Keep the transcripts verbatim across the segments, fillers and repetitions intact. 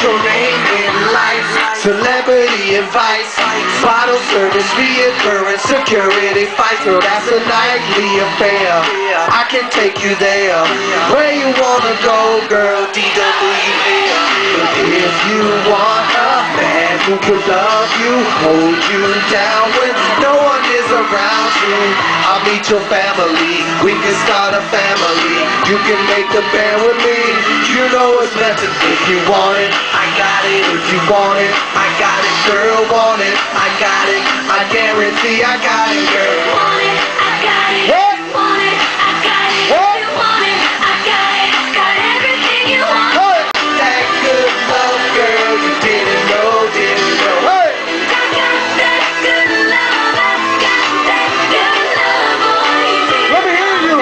your name in life. Celebrity advice, bottle service, reoccurring security fights. Girl, that's a nightly affair. I can take you there, where you wanna go, girl. D W A. But if you want a man who could love you, hold you down when no one is around you, I'll meet your family. We can start a family. You can make the band with me. You know it's better. If you want it, I got it. If you want it, I got it. Girl, want it, I got it. I guarantee I got it, girl. Want it, I got it. What? You want it, I got it. What? You want it, I got it. Got everything you want. What? That good love, girl, you didn't know, didn't know. Hey! I got that good love. I got that good love. Boy, you did. Let me hear you.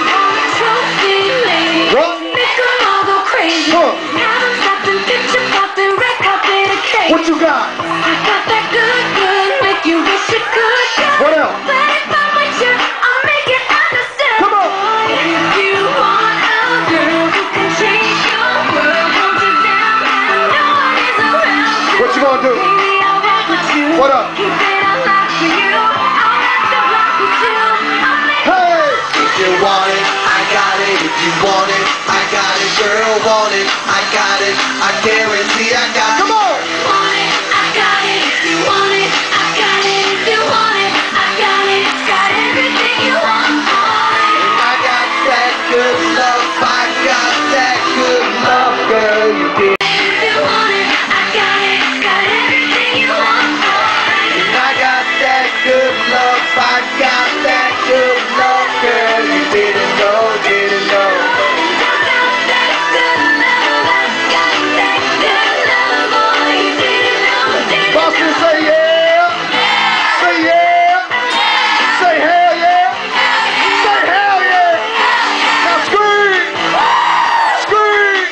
Trophy lady. What? Make 'em all go crazy. Huh. Have 'em stopping, picture popping, red carpet occasion. What you got? I got that good, good, make you wish you could. What else? But if I'm with you, I'll make it understood. Come on. If you want a girl who can change your world, hold you down when no one is around you. What you gonna do? Baby, I'll rock with you. What up? Keep it alive for you. I'll have to rock with you. I'll make Hey! If you want it, I got it. If you want it, I got it. Girl, want it, I got it. I guarantee I got it. Come on! want it, I got it. If you want it, I got it. If you want it, I got it. Got everything you want, boy. I got that good love. I got that good love, girl. You did. If you want it, I got it. Got everything you want, boy. I got that good love. I got that good love, girl. You didn't know, didn't know. I got that good love. I got that good love, boy. You didn't know, didn't Boston, know. say yeah. Say yeah. Say hell yeah. Say hell yeah. Now scream. Scream.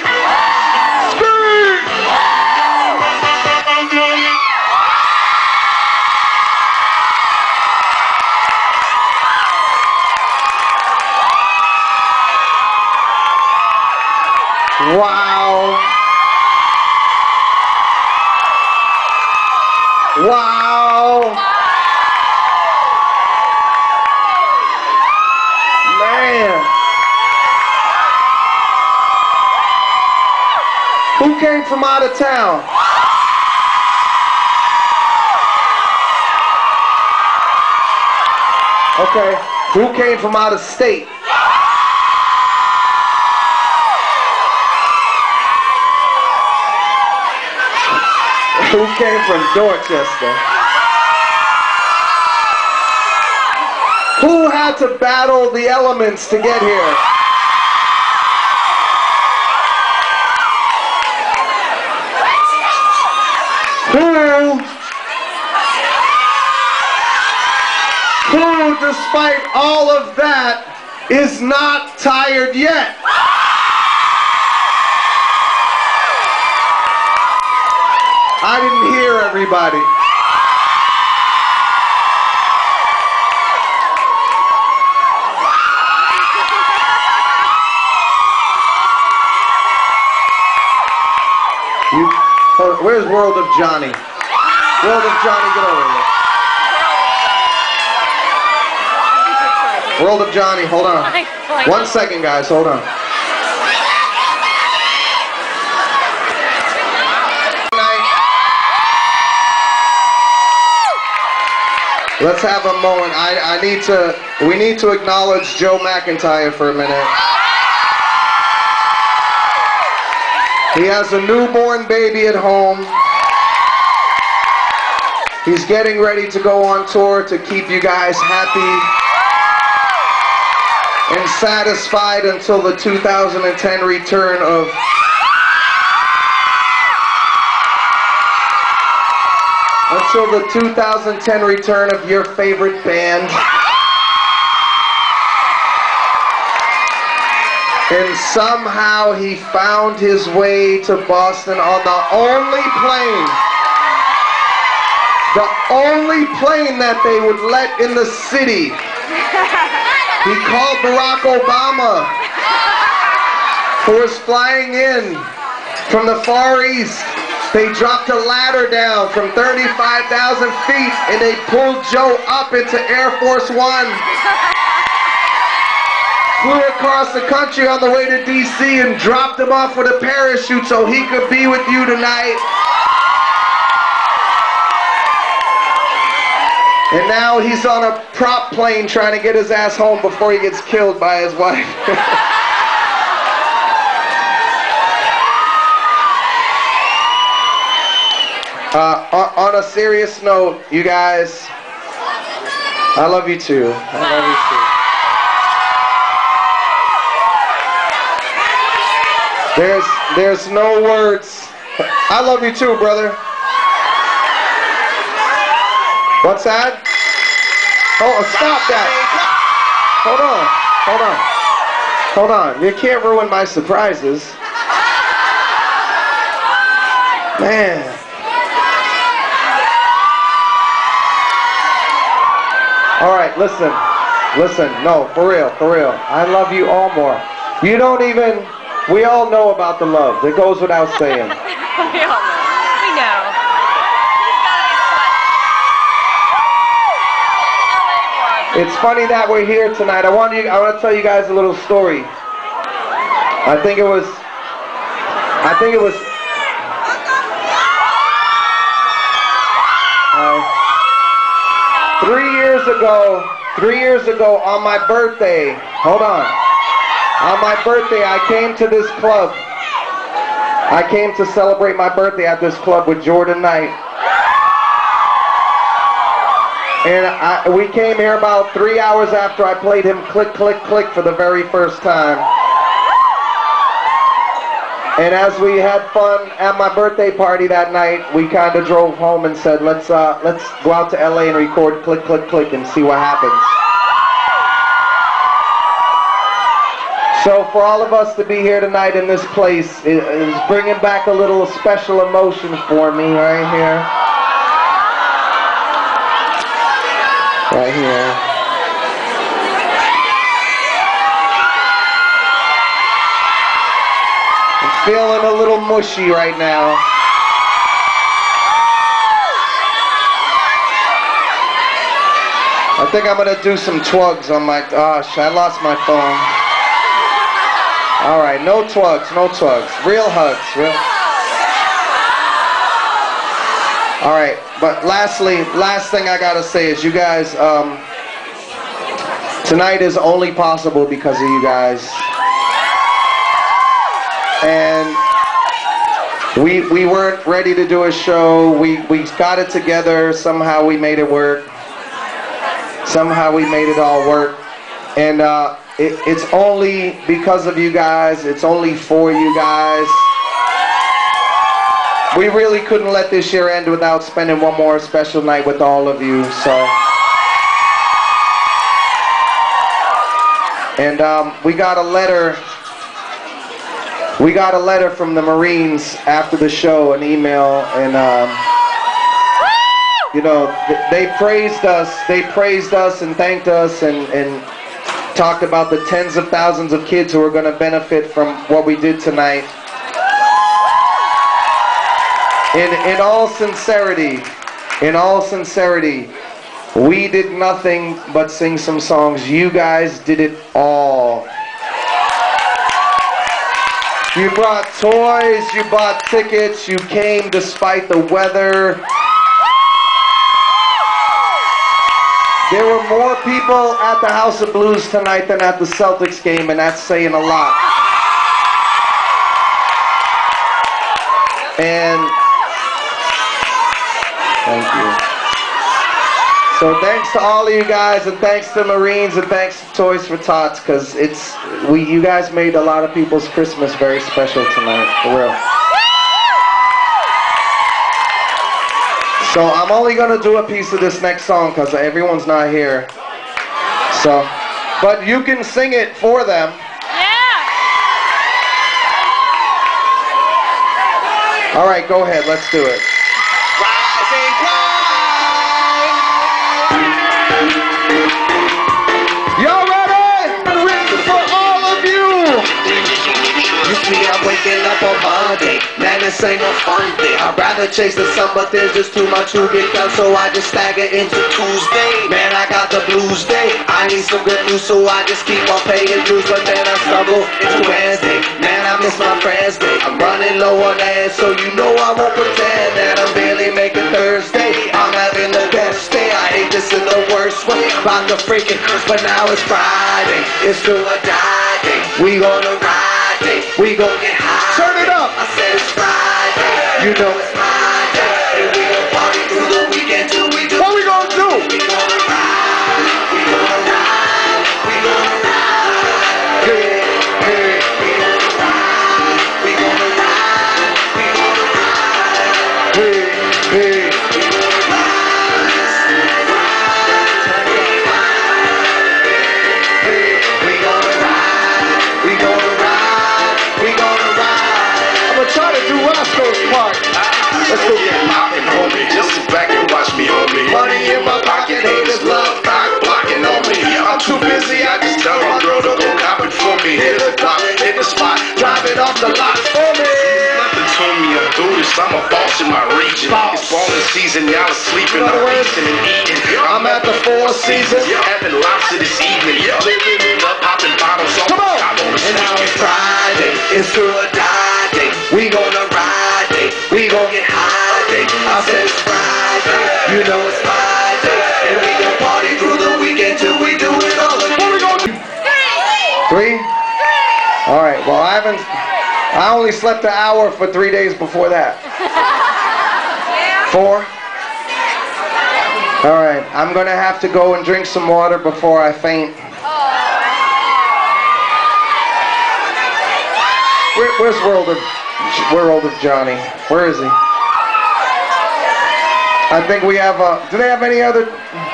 Scream. Wow. Wow. Man. Who came from out of town? Okay. Who came from out of state? Who came from Dorchester? Who had to battle the elements to get here? Who, who, despite all of that, is not tired yet? I didn't hear everybody. You, hold on, where's World of Johnny? World of Johnny, get over here. World of Johnny, hold on. One second, guys, hold on. Let's have a moment. I, I need to, we need to acknowledge Joe McIntyre for a minute. He has a newborn baby at home. He's getting ready to go on tour to keep you guys happy and satisfied until the two thousand ten return of Until the two thousand ten return of your favorite band. And somehow he found his way to Boston on the only plane, the only plane that they would let in the city. He called Barack Obama, who was flying in from the Far East. They dropped a ladder down from thirty-five thousand feet and they pulled Joe up into Air Force One. Flew across the country on the way to D C and dropped him off with a parachute so he could be with you tonight. And now he's on a prop plane trying to get his ass home before he gets killed by his wife. uh, on, on a serious note, you guys, I love you too. I love you too. There's, there's no words. I love you too, brother. What's that? Oh, stop that. Hold on, hold on. Hold on, you can't ruin my surprises. Man. All right, listen, listen, no, for real, for real. I love you all more. You don't even... We all know about the love. It goes without saying. We all know. We know. It's funny that we're here tonight. I want you. I want to tell you guys a little story. I think it was. I think it was. Uh, three years ago. Three years ago on my birthday. Hold on. On my birthday, I came to this club. I came to celebrate my birthday at this club with Jordan Knight. And I, we came here about three hours after I played him Click, Click, Click for the very first time. And as we had fun at my birthday party that night, we kind of drove home and said, let's, uh, let's go out to L A and record Click, Click, Click and see what happens. So for all of us to be here tonight in this place is bringing back a little special emotion for me right here. Right here. I'm feeling a little mushy right now. I think I'm going to do some twigs on my... Gosh, I lost my phone. All right, no twigs, no twigs. Real hugs, real. All right, but lastly, last thing I gotta say is you guys, um, tonight is only possible because of you guys. And we we weren't ready to do a show. We we got it together. Somehow we made it work. Somehow we made it all work. And uh, it, it's only because of you guys. It's only for you guys. We really couldn't let this year end without spending one more special night with all of you. So, and um, we got a letter. We got a letter from the Marines after the show, an email, and um, you know, th they praised us. They praised us and thanked us, and and talked about the tens of thousands of kids who are going to benefit from what we did tonight. In, in all sincerity, in all sincerity, we did nothing but sing some songs. You guys did it all. You brought toys, you bought tickets, you came despite the weather. There were more people at the House of Blues tonight than at the Celtics game, and that's saying a lot. And thank you. So thanks to all of you guys, and thanks to Marines, and thanks to Toys for Tots, because it's we you guys made a lot of people's Christmas very special tonight, for real. So I'm only gonna do a piece of this next song because everyone's not here. So, but you can sing it for them. Yeah. All right, go ahead. Let's do it. Y'all ready? Written for all of you. Used to be I'm waking up on Monday. Now man, this ain't no fun thing. I'd rather chase the sun, but there's just too much to get done, so I just stagger into Tuesday. Man, I got the blues day. I need some good news, so I just keep on paying dues, but then I struggle into Wednesday. Man, I miss my friends day. I'm running low on air, so you know I won't pretend that I'm barely making Thursday. I'm having the best day. I hate this in the worst way. About to freaking curse, but now it's Friday. It's do or die day. We gonna ride day. We gon' get high. Turn it up. I said it's Friday. You know it's my day. And we gon' party through the weekend till we do. What we gonna do? We gonna ride. We gonna ride. We gonna ride. Hey, hey. We gonna ride. We gonna ride. We gonna ride. Hey, hey. We gonna ride. We gonna ride. We gonna ride. We gonna ride. I'm gonna try to do Roscoe's part. Let's go get poppin', homie. Just sit back and watch me, homie. Money in my pocket, haters love cock blocking on me. I'm too busy, I just tell my girl to go cop it for me. Hit the block, hit the spot, drive it off the lot for me. Nothing to me, I do this, I'm a boss in my region. Boss. It's falling season, y'all are sleeping, I'm eating and eating. I'm at the Four Seasons, having lobster this evening. Living it up, popping bottles off. Come on! And now it's Friday, it's do or die day. We gonna ride day, we gon' get high day. I said it's Friday, you know it's Friday, and we gon' party through the weekend till we do it all again. What we gonna do? Three? All right. Well, I haven't. I only slept an hour for three days before that. Four. All right. I'm gonna have to go and drink some water before I faint. Where, where's World of World of Johnny? Where is he? I think we have. Uh, do they have any other?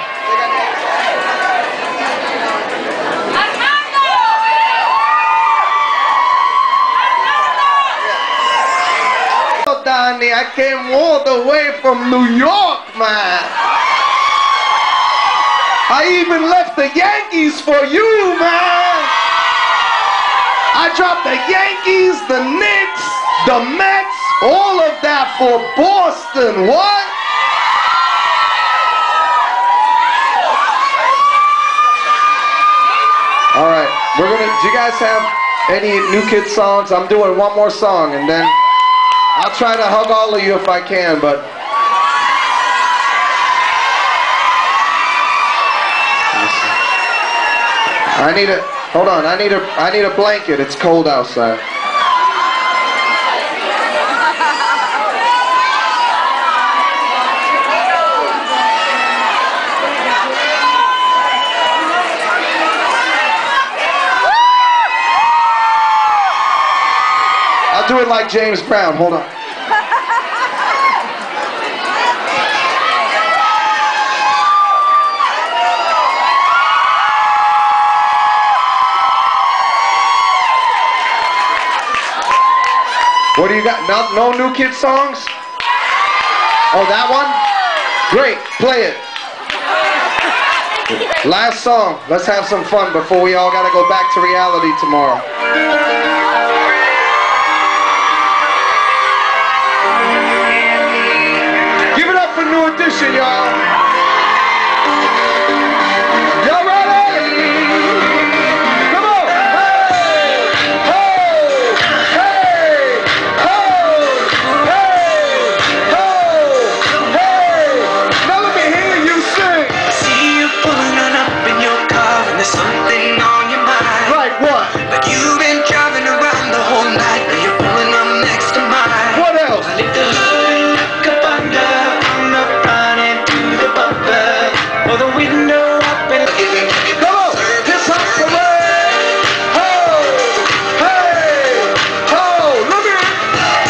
Donnie, I came all the way from New York, man. I even left the Yankees for you, man. I dropped the Yankees, the Knicks, the Mets, all of that for Boston. What? All right, we're gonna. Do you guys have any New Kid songs? I'm doing one more song, and then I'll try to hug all of you if I can. But I need a. Hold on, I need a. I need a blanket. It's cold outside. I'll do it like James Brown. Hold on. What do you got? No, no New Kid songs? Oh, that one? Great. Play it. Last song. Let's have some fun before we all got to go back to reality tomorrow. New Edition, y'all. Y'all ready? Come on. Hey, ho, hey, ho, hey, ho, hey. Now let me hear you sing. I see you pulling up in your car and there's something on your mind. Like what? Like you've been driving around the whole night and you're pulling up next to mine. What else? I lift the hood like a thunder. Or the window up and come on, hip hop parade. Ho, hey, ho, look at it.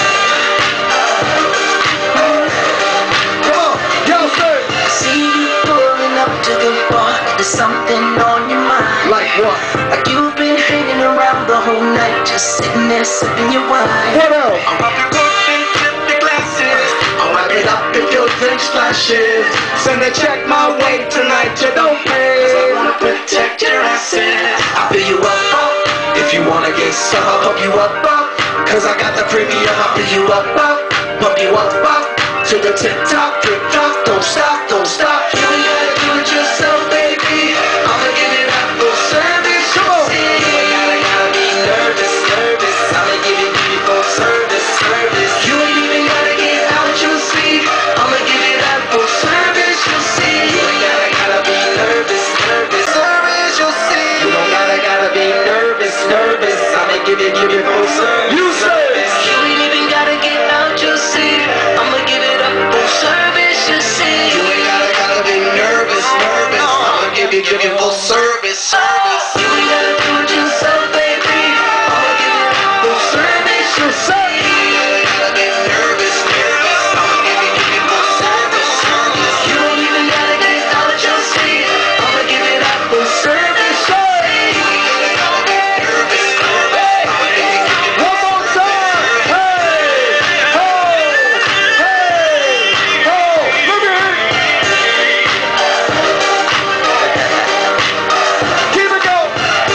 Come on, y'all say. I see you pulling up to the bar. There's something on your mind. Like what? Like you've been hanging around the whole night, just sitting there sipping your wine. What else? I'm up your coat and flip the glasses. I'll wipe it up if your drink splashes. Send a check my way tonight, you don't pay. Cause I wanna protect your assets. I'll fill you up, up. If you wanna get some, I'll hook you up, up. Cause Cause I got the premium, I'll fill you up, up, pump you up, up, to the tip top, tip top, don't stop, don't stop. You ain't gotta do it yourself, baby. I'ma give it up for service. Come on. You ain't gotta, gotta be nervous, nervous. I'ma give it, give it for service, service. You ain't even gotta get out your seat. I'ma give it up for service, you'll see. You ain't gotta, gotta be nervous, nervous. Service, you'll see. You don't gotta, gotta be nervous, nervous. I'ma give it, give it for service. You service. You ain't even gotta get out your seat. I'ma give it up for service, you'll see. You ain't gotta, gotta be nervous, nervous. I'ma give you, give you full service, service. You ain't gotta do it yourself, baby. I'ma give it up for service, you'll see. You ain't gotta be nervous, nervous. I'ma give you, give you full service, service. You ain't even gotta get out your seat. I'ma give it up for service, service. You ain't gotta, gotta be nervous, nervous. I'ma give you, give you one more time. Hey, ho, hey, ho. Look at it. Keep it going.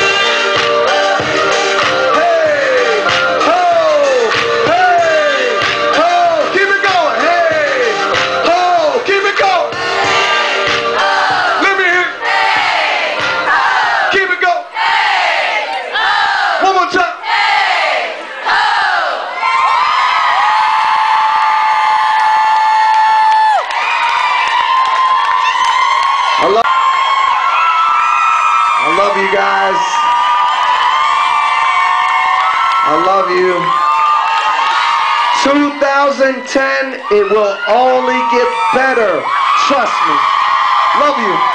Hey, ho, hey, ho. Keep it going. Hey, ho. Keep it going. Let me hear it. Keep it going. One more time. I love, I love you guys. I love you. two thousand ten, it will only get better. Trust me. Love you.